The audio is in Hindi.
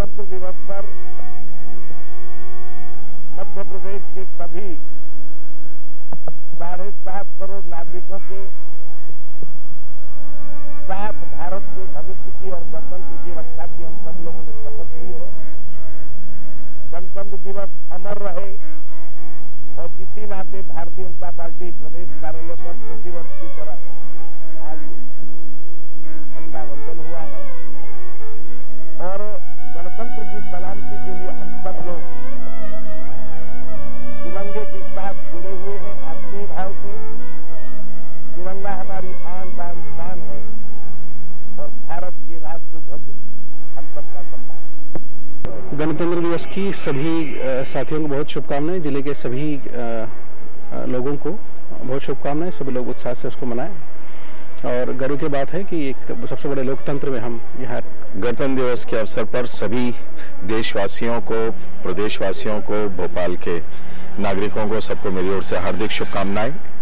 गणतंत्र दिवस पर मध्य प्रदेश के सभी 7.5 करोड़ नागरिकों के साथ भारत के भविष्य की और गणतंत्र की रक्षा की हम सब लोगों ने शपथ ली है। गणतंत्र दिवस अमर रहे और इसी नाते भारतीय जनता पार्टी प्रदेश कार्यालय पर प्रतिवर्ष की तरह आज झंडा वंदन हुआ है और गणतंत्र की सलामती के लिए हम सब लोग तिरंगे के साथ जुड़े हुए हैं आत्मीय भाव से। तिरंगा हमारी आन बान शान है और भारत की राष्ट्रध्वज हम सबका सम्मान। गणतंत्र दिवस की सभी साथियों को बहुत शुभकामनाएं। जिले के सभी लोगों को बहुत शुभकामनाएं। सभी लोग उत्साह से उसको मनाएं और गर्व की बात है कि एक सबसे बड़े लोकतंत्र में हम यहाँ गणतंत्र दिवस के अवसर पर सभी देशवासियों को, प्रदेशवासियों को, भोपाल के नागरिकों को, सबको मेरी ओर से हार्दिक शुभकामनाएं।